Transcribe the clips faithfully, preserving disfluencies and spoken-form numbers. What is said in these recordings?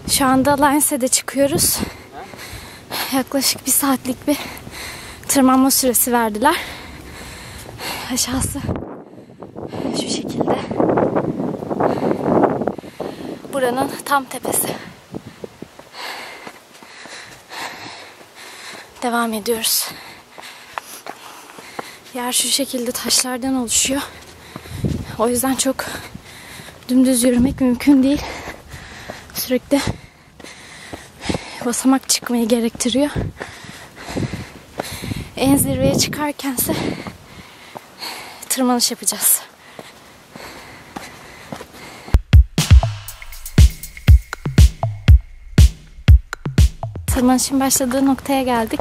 Şu anda Lense'de çıkıyoruz. Yaklaşık bir saatlik bir tırmanma süresi verdiler. Aşağısı şu şekilde. Buranın tam tepesi. Devam ediyoruz. Yer şu şekilde taşlardan oluşuyor. O yüzden çok dümdüz yürümek mümkün değil. Sürekli basamak çıkmayı gerektiriyor. En zirveye çıkarkense tırmanış yapacağız. Tırmanışın başladığı noktaya geldik.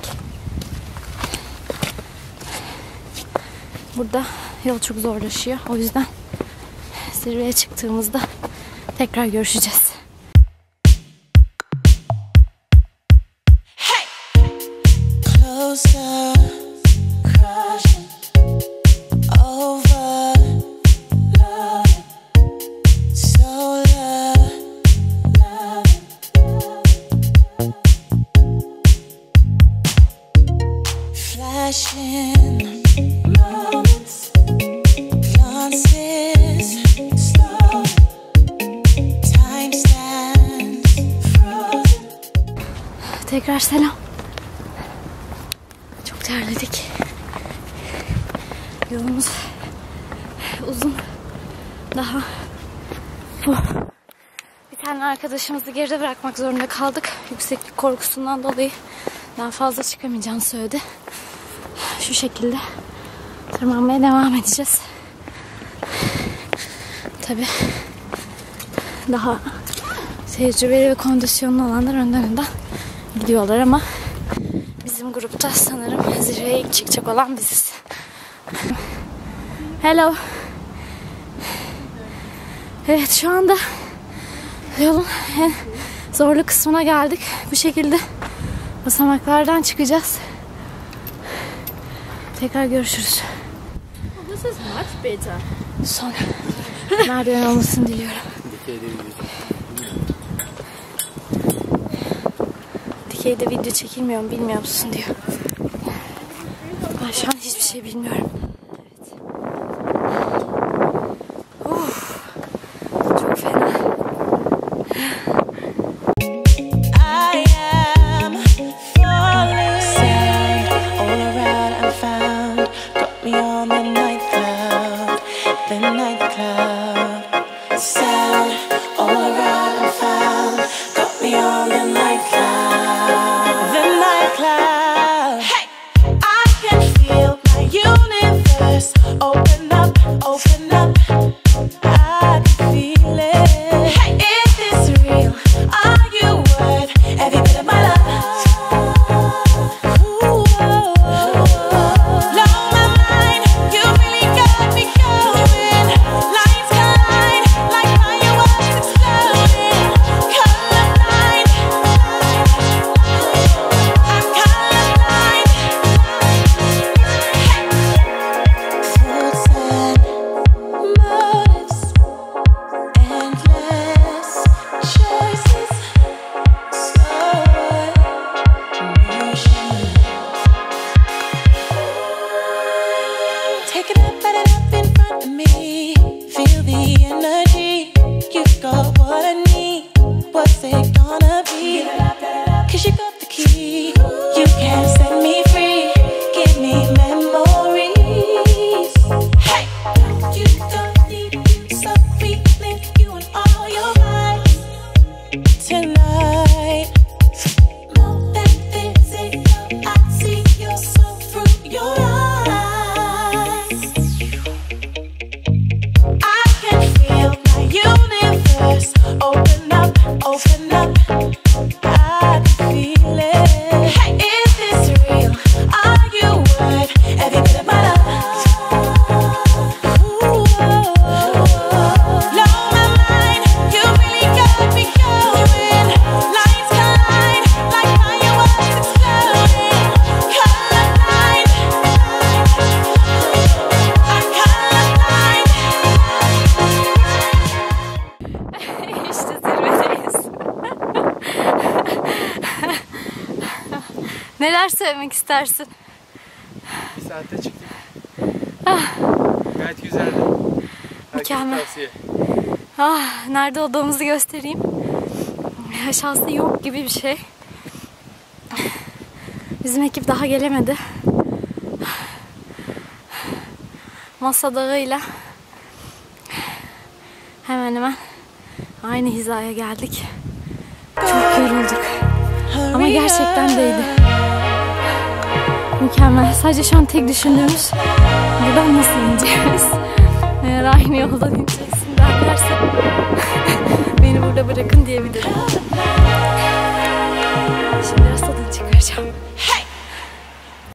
Burada yol çok zorlaşıyor. O yüzden zirveye çıktığımızda tekrar görüşeceğiz. Tekrar selam. Çok terledik. Yolumuz uzun. Daha bu. Bir tane arkadaşımızı geride bırakmak zorunda kaldık. Yükseklik korkusundan dolayı daha fazla çıkamayacağını söyledi. Şu şekilde tırmanmaya devam edeceğiz. Tabii daha tecrübeli ve kondisyonlu olanlar önden önden gidiyorlar ama bizim grupta sanırım zirveye ilk çıkacak olan biziz. Hello. Evet, şu anda yolun en zorlu kısmına geldik. Bu şekilde basamaklardan çıkacağız. Tekrar görüşürüz. This is much better. Son merdiven olmasını diliyorum. Dikeyde video çekilmiyor mu bilmiyor musun diyor. Ben şu an hiçbir şey bilmiyorum. Evet. Uf, çok fena. Open up. neler söylemek istersin? Bir saatte çıktık. Ah. Gayet güzeldi. Herkese Mükemmel. tavsiye. Ah, nerede olduğumuzu göstereyim. Aşağısı yok gibi bir şey. Bizim ekip daha gelemedi. Masa Dağı'yla hemen hemen aynı hizaya geldik. Çok yorulduk. Ama gerçekten değdi. Mükemmel. Sadece şu an tek düşündüğümüz buradan nasıl ineceğiz. Eğer aynı yoldan ineceksin derlerse beni burada bırakın diyebilirim. Şimdi biraz tadını çıkaracağım. Hey!